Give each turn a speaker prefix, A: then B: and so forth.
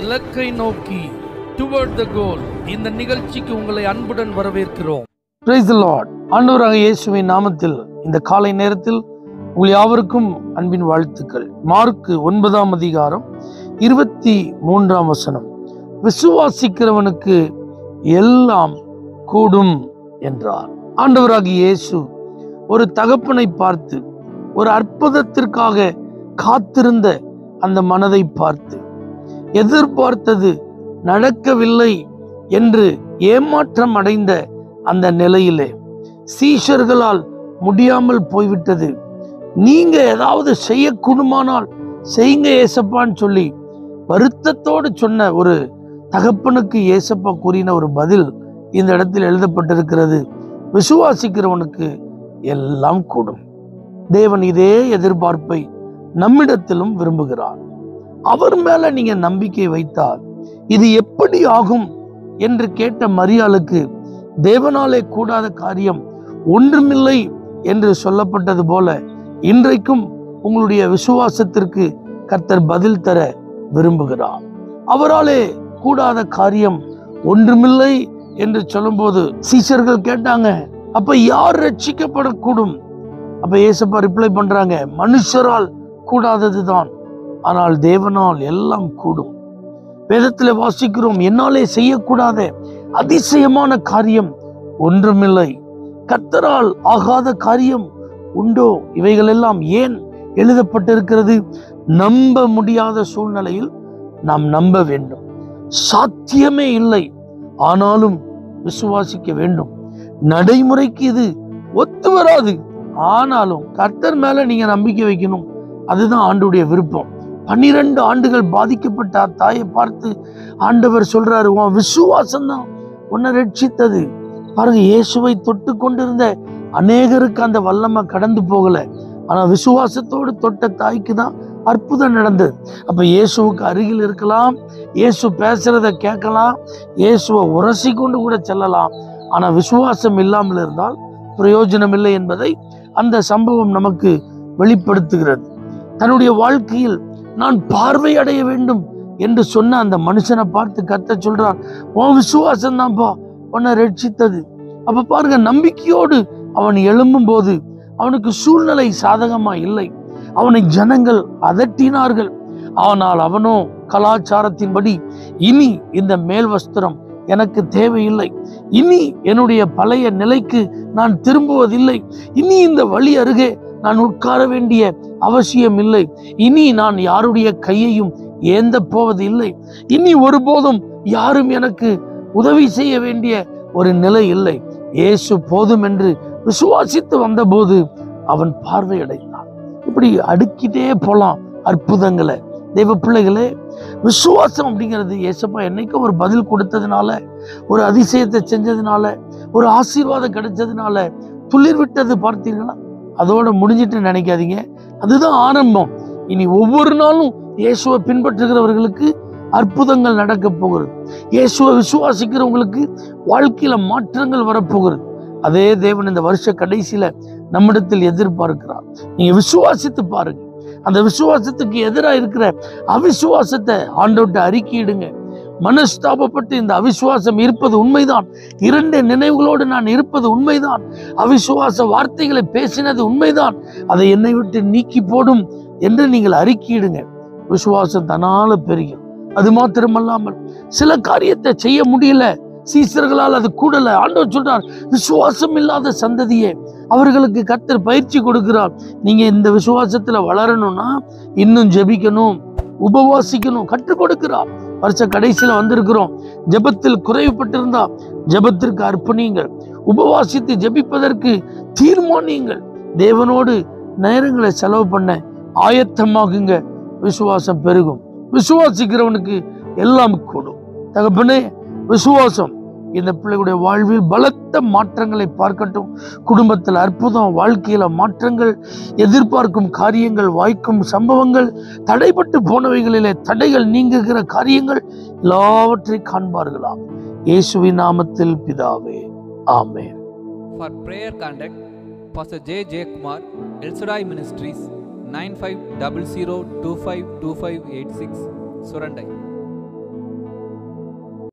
A: இலக்கை நோக்கி டுவர்ட் த கோல். இந்த நிகழ்ச்சிக்கு உங்களை அன்புடன் வரவேற்கிறோம்.
B: Praise the Lord. ஆண்டவராக இயேசுவின் நாமத்தில் இந்த காலை நேரத்தில் உங்கள் யாவருக்கும் அன்பின் வாழ்த்துக்கள். மார்க் 9ஆம் அதிகாரம் 23ஆம் வசனம். விசுவாசிக்கிறவனுக்கு எல்லாம் கூடும் என்றார். ஆண்டவராக இயேசு ஒரு தகப்பனை பார்த்து, ஒரு அற்புதத்திற்காக காத்திருந்த அந்த மனதை பார்த்து, எதிர்பார்த்தது நடக்கவில்லை என்று ஏமாற்றம் அடைந்த அந்த நிலையிலே, சீஷர்களால் முடியாமல் போய்விட்டது, நீங்க ஏதாவது செய்யக்கூடுமானால் செய்யுங்க ஏசப்பான்னு சொல்லி வருத்தத்தோடு சொன்ன ஒரு தகப்பனுக்கு ஏசப்பா கூறின ஒரு பதில் இந்த இடத்தில் எழுதப்பட்டிருக்கிறது. விசுவாசிக்கிறவனுக்கு எல்லாம் கூடும். தேவன் இதே எதிர்பார்ப்பை நம்மிடத்திலும் விரும்புகிறார். அவர் மேல நீங்க நம்பிக்கை வைத்தால் இது எப்படி ஆகும் என்று கேட்ட மரியாளுக்கு தேவனாலே கூடாத காரியம் ஒன்றுமில்லை என்று சொல்லப்பட்டது போல, இன்றைக்கும் உங்களுடைய விசுவாசத்திற்கு கர்த்தர் பதில் தர விரும்புகிறார். அவராலே கூடாத காரியம் ஒன்றுமில்லை என்று சொல்லும்போது சீஷர்கள் கேட்டாங்க, அப்ப யார் ரட்சிக்கப்படக்கூடும்? அப்ப ஏசப்பா ரிப்ளை பண்றாங்க, மனுஷரால் கூடாததுதான், ஆனால் தேவனால் எல்லாம் கூடும். வேதத்துல வாசிக்கிறோம், என்னாலே செய்யக்கூடாத அதிசயமான காரியம் ஒன்றுமில்லை, கர்த்தரால் ஆகாத காரியம் உண்டோ? இவைகள் எல்லாம் ஏன் எழுதப்பட்டிருக்கிறது? நம்ப முடியாத சூழ்நிலையில் நாம் நம்ப வேண்டும். சாத்தியமே இல்லை, ஆனாலும் விசுவாசிக்க வேண்டும். நடைமுறைக்கு இது ஒத்து வராது, ஆனாலும் கர்த்தர் மேல நீங்க நம்பிக்கை வைக்கணும். அதுதான் ஆண்டவருடைய விருப்பம். 12 ஆண்டுகள் பாதிக்கப்பட்ட தாயை பார்த்து ஆண்டவர் சொல்றாரு, உன் விசுவாசம் தான் உன்னை ரட்சித்தது. பாருங்க, இயேசுவை தொட்டு கொண்டிருந்த அநேகருக்கு அந்த வல்லமை கடந்து போகல, ஆனா விசுவாசத்தோடு தொட்ட தாய்க்கு தான் அற்புதம் நடந்தது. அப்ப இயேசுவுக்கு அருகில் இருக்கலாம், இயேசு பேசுறத கேட்கலாம், இயேசுவை உரசி கொண்டு கூட செல்லலாம், ஆனா விசுவாசம் இல்லாமல் இருந்தால் பிரயோஜனம் இல்லை என்பதை அந்த சம்பவம் நமக்கு வெளிப்படுத்துகிறது. தன்னுடைய வாழ்க்கையில் நான் பார்வை அடைய வேண்டும் என்று சொன்ன அந்த மனுஷனை பார்த்து கர்த்தர் சொல்றார், உன் விசுவாசம் தான்ப்பா உன்னை ரட்சித்தது. அப்ப பாருங்க, நம்பிக்கையோடு அவன் எழும்பும் போது அவனுக்கு சூழ்நிலை சாதகமா இல்லை, அவனை ஜனங்கள் அதட்டினார்கள். ஆனால் அவனோ கலாச்சாரத்தின்படி, இனி இந்த மேல் வஸ்திரம் எனக்கு தேவையில்லை, இனி என்னுடைய பழைய நிலைக்கு நான் திரும்புவதில்லை, இனி இந்த வழி அருகே நான் உட்கார வேண்டிய அவசியம் இல்லை, இனி நான் யாருடைய கையையும் ஏந்த போவது இல்லை, இனி ஒருபோதும் யாரும் எனக்கு உதவி செய்ய வேண்டிய ஒரு நிலை இல்லை, இயேசு போதும் என்று விசுவாசித்து வந்தபோது அவன் பார்வையடைந்தான். இப்படி அடுக்கிட்டே போலாம் அற்புதங்களை. தெய்வ பிள்ளைகளே, விசுவாசம் அப்படிங்கிறது ஏசப்பா என்னைக்கும் ஒரு பதில் கொடுத்ததுனால, ஒரு அதிசயத்தை செஞ்சதுனால, ஒரு ஆசீர்வாதம் கிடைச்சதுனால துளிர் விட்டது பார்த்தீங்கன்னா, அதோட முடிஞ்சிட்டு நினைக்காதீங்க. அதுதான் ஆரம்பம். இனி ஒவ்வொரு நாளும் இயேசுவை பின்பற்றுகிறவர்களுக்கு அற்புதங்கள் நடக்க போகிறது. இயேசுவை விசுவாசிக்கிறவங்களுக்கு வாழ்க்கையில மாற்றங்கள் வரப்போகிறது. அதே தேவன் இந்த வருஷ கடைசியில நம்மிடத்தில் எதிர்பார்க்கிறார். நீங்க விசுவாசித்து பாருங்க. அந்த விசுவாசத்துக்கு எதிராக இருக்கிற அவிசுவாசத்தை ஆண்டவர்கிட்ட அறிக்கையிடுங்க. மனஸ்தாபப்பட்டு இந்த அவிசுவாசம் இருப்பது உண்மைதான், 2 நினைவுகளோடு நான் இருப்பது உண்மைதான், அவிசுவாச வார்த்தைகளை பேசினது உண்மைதான், அதை என்னை விட்டு நீக்கி போடும் என்று நீங்கள் அறிக்கையிடுங்க. விசுவாசம் தன்னால பெருகும். அது மாத்திரமல்லாமல் சில காரியத்தை செய்ய முடியல, சீசர்களால் அது கூடல. ஆண்டவர் சொல்றார், விசுவாசம் இல்லாத சந்ததியே, அவர்களுக்கு கர்த்தர் பயிற்சி கொடுக்கிறார். நீங்க இந்த விசுவாசத்துல வளரணும்னா இன்னும் ஜெபிக்கணும், உபவாசிக்கணும், கற்றுக் கொடுக்கிறார். வருஷ கடைசியில வந்திருக்கிறோம். ஜெபத்தில் குறைவுபட்டிருந்தா ஜெபத்திற்கு அர்ப்பணியுங்கள், உபவாசித்து ஜெபிப்பதற்கு தீர்மானியுங்கள், தேவனோடு நேரங்களை செலவு பண்ண ஆயத்தமாகுங்க. விசுவாசம் பெருகும். விசுவாசிக்கிறவனுக்கு எல்லாம் கூடும். தகப்பனே, விசுவாசம் இந்த பிள்ளைகளுடைய வாழ்வில் பலத்த மாற்றங்களை பார்க்கட்டும். குடும்பத்தில் அற்புதம், வாழ்க்கையில மாற்றங்கள், எதிர்பார்க்கும் காரியங்கள் வாய்க்கும் சம்பவங்கள், தடைபட்டு போனவைகளிலே தடைகள் நீங்குகிற காரியங்கள் எல்லாவற்றை காண்பார்களாம். இயேசுவின் நாமத்தில் பிதாவே, ஆமென்.
C: For prayer contact, Pr.J.Jeyakumar, El-Shaddai Ministries, 9500252586, Surandai.